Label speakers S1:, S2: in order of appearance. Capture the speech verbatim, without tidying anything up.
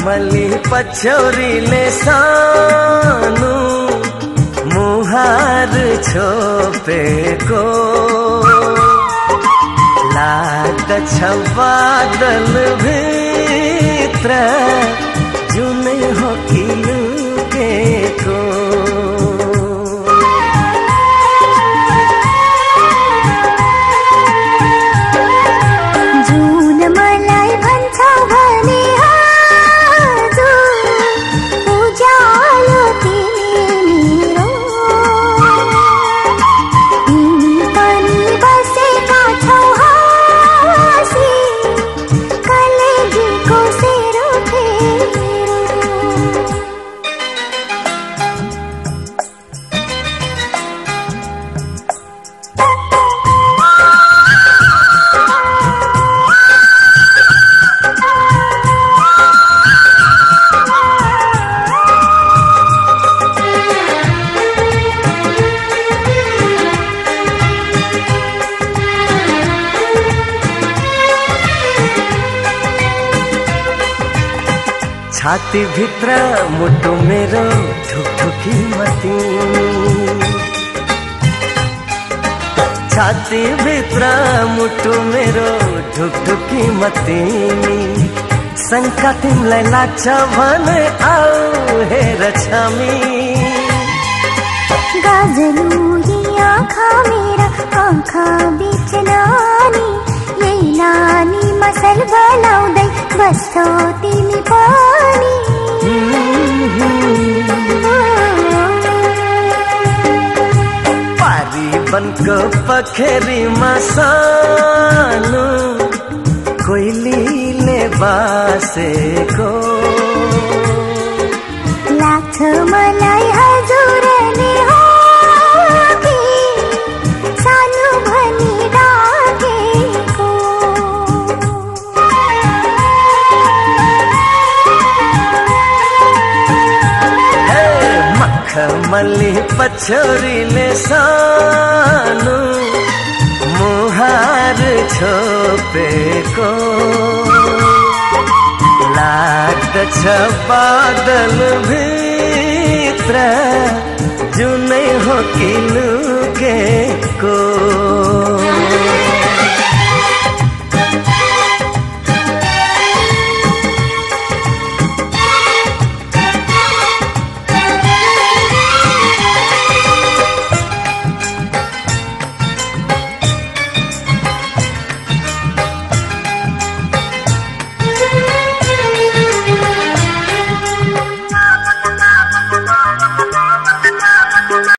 S1: मखमली पछौरीले सानो मुहार छोपेको लाग्दछ बादल भित्र जुनै हो कि लुकेको। छाती भित्र मुटु मेरो ढुकढुकी मती, छाती भित्र मुटु मेरो ढुकढुकी मतिनी। शंका तिमीलाई लाग्छ भने आऊ हेर छामी।
S2: गाजलु आँखा मेरा आँखा बीच नानी, यही नानी मसल बनाउँदै बस्छौ तिमी पनि।
S1: पारी बनको पखेरीमा सानो कोइलीले बासेको
S2: लाग्छ मलाई हजुर नै हो कि सानो भनी डाकेको।
S1: मखमली पछौरीले सानो मुहार छोपेको लाग्दछ बादल भित्र जुनै हो कि लुकेको।